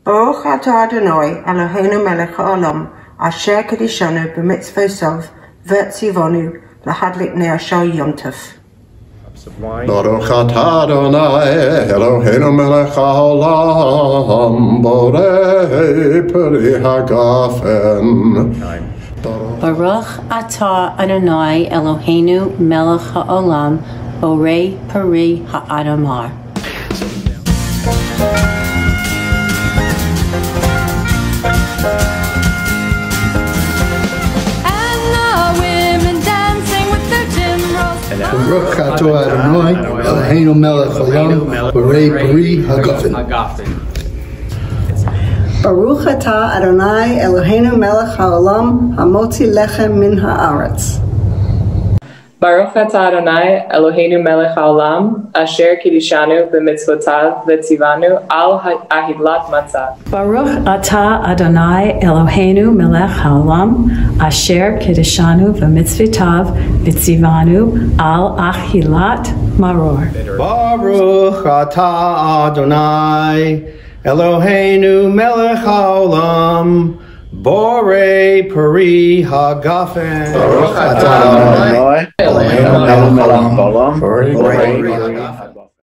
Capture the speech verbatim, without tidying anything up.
Baruch atah Adonai Eloheinu melech haolam, asher kedishanu b'mitzvosov v'tzivonu lahadlik ne'ashar yom tov. Baruch atah Adonai Eloheinu melech haolam, borei peri hagafen. Baruch atah Adonai Eloheinu melech haolam, borei peri ha'adamar. Baruch atah Adonai Eloheinu melech haolam, borei peri hagafen. Baruch atah Adonai Eloheinu melech haolam, hamotzi lechem min haaretz. Baruch atah Adonai Eloheinu melech haolam, asher kiddushanu b'mitzvotav v'tzivanu al ahidlat matzah. Baruch atah Adonai Eloheinu melech haolam, asher kiddushanu v'mitzvotav v'tzivanu al achilat maror. Baruch atah Adonai Eloheinu melech haolam, borei peri hagafen. Baruch atah Adonai Eloheinu melech haolam, borei peri hagafen.